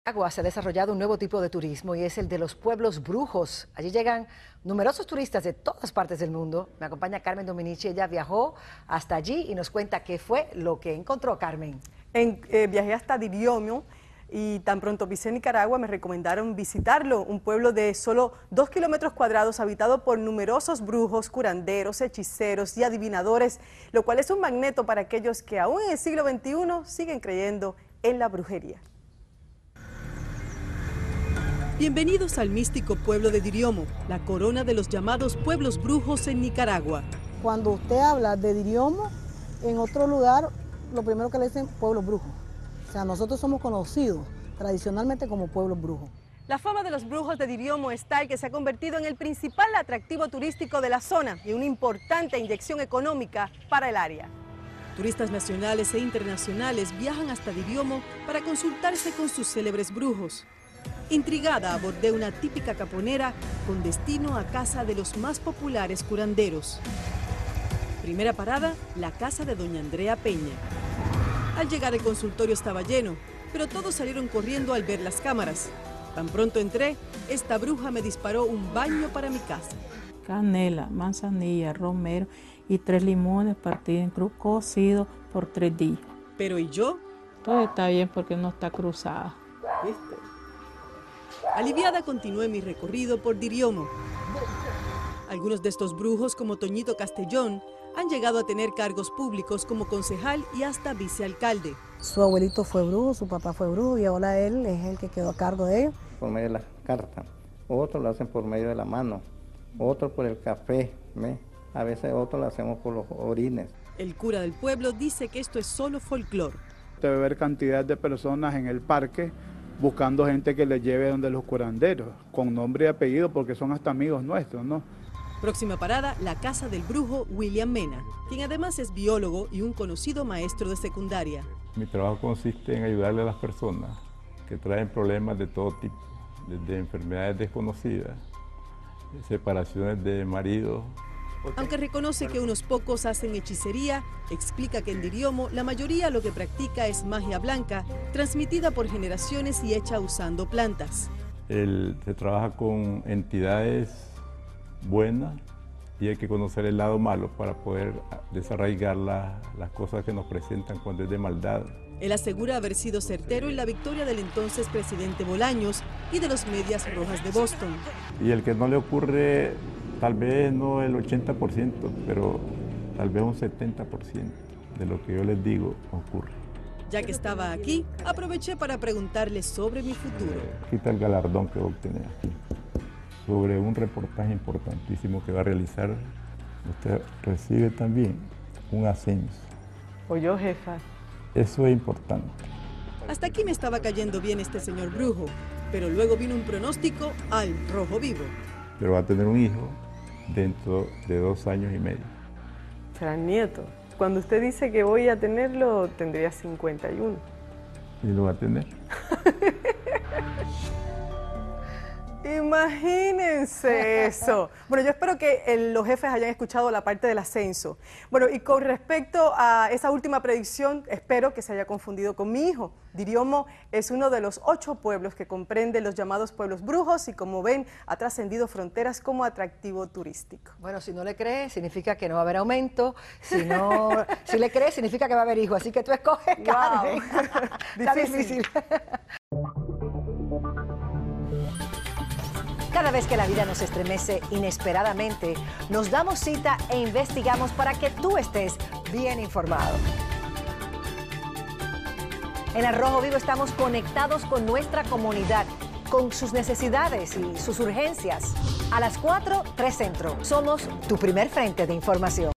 Nicaragua se ha desarrollado un nuevo tipo de turismo y es el de los pueblos brujos. Allí llegan numerosos turistas de todas partes del mundo. Me acompaña Carmen Dominici, ella viajó hasta allí y nos cuenta qué fue lo que encontró. Carmen. Viajé hasta Diriomo y tan pronto pisé Nicaragua me recomendaron visitarlo, un pueblo de solo 2 kilómetros cuadrados habitado por numerosos brujos, curanderos, hechiceros y adivinadores, lo cual es un magneto para aquellos que aún en el siglo XXI siguen creyendo en la brujería. Bienvenidos al místico pueblo de Diriomo, la corona de los llamados pueblos brujos en Nicaragua. Cuando usted habla de Diriomo, en otro lugar, lo primero que le dicen pueblo brujo. O sea, nosotros somos conocidos tradicionalmente como pueblos brujos. La fama de los brujos de Diriomo es tal que se ha convertido en el principal atractivo turístico de la zona y una importante inyección económica para el área. Turistas nacionales e internacionales viajan hasta Diriomo para consultarse con sus célebres brujos. Intrigada, abordé una típica caponera con destino a casa de los más populares curanderos. Primera parada, la casa de doña Andrea Peña. Al llegar el consultorio estaba lleno, pero todos salieron corriendo al ver las cámaras. Tan pronto entré, esta bruja me disparó un baño para mi casa. Canela, manzanilla, romero y 3 limones partidos en cruz, cocidos por 3 días. ¿Pero y yo? Todo está bien porque no está cruzada. ¿Viste? Aliviada continué mi recorrido por Diriomo. Algunos de estos brujos, como Toñito Castellón, han llegado a tener cargos públicos como concejal y hasta vicealcalde. Su abuelito fue brujo, su papá fue brujo y ahora él es el que quedó a cargo de ellos. Por medio de las cartas, otros lo hacen por medio de la mano, otros por el café, ¿ve? A veces otros lo hacemos por los orines. El cura del pueblo dice que esto es solo folclore. Debe haber cantidad de personas en el parque buscando gente que les lleve donde los curanderos, con nombre y apellido, porque son hasta amigos nuestros, ¿no? Próxima parada, la casa del brujo William Mena, quien además es biólogo y un conocido maestro de secundaria. Mi trabajo consiste en ayudarle a las personas que traen problemas de todo tipo, desde enfermedades desconocidas, separaciones de marido. Aunque reconoce que unos pocos hacen hechicería, explica que en Diriomo la mayoría lo que practica es magia blanca, transmitida por generaciones y hecha usando plantas. Se trabaja con entidades buenas y hay que conocer el lado malo para poder desarraigar las cosas que nos presentan cuando es de maldad. Él asegura haber sido certero en la victoria del entonces presidente Bolaños y de los Medias Rojas de Boston. Y el que no le ocurre, tal vez no el 80%, pero tal vez un 70% de lo que yo les digo ocurre. Ya que estaba aquí, aproveché para preguntarle sobre mi futuro. Aquí está el galardón que voy a obtener aquí, sobre un reportaje importantísimo que va a realizar. Usted recibe también un ascenso. ¿Oyó, jefa? Eso es importante. Hasta aquí me estaba cayendo bien este señor brujo, pero luego vino un pronóstico al rojo vivo. Pero va a tener un hijo dentro de 2 años y medio. Será nieto. Cuando usted dice que voy a tenerlo, tendría 51. ¿Y lo va a tener? Imagínense eso. Bueno, yo espero que los jefes hayan escuchado la parte del ascenso. Bueno, y con respecto a esa última predicción, espero que se haya confundido con mi hijo. Diriomo es uno de los 8 pueblos que comprenden los llamados pueblos brujos y, como ven, ha trascendido fronteras como atractivo turístico. Bueno, si no le crees, significa que no va a haber aumento. Si le crees, significa que va a haber hijo. Así que tú escoges, Carmen. Wow. Está difícil. Cada vez que la vida nos estremece inesperadamente, nos damos cita e investigamos para que tú estés bien informado. En El Rojo Vivo estamos conectados con nuestra comunidad, con sus necesidades y sus urgencias. A las 4, 3 Centro. Somos tu primer frente de información.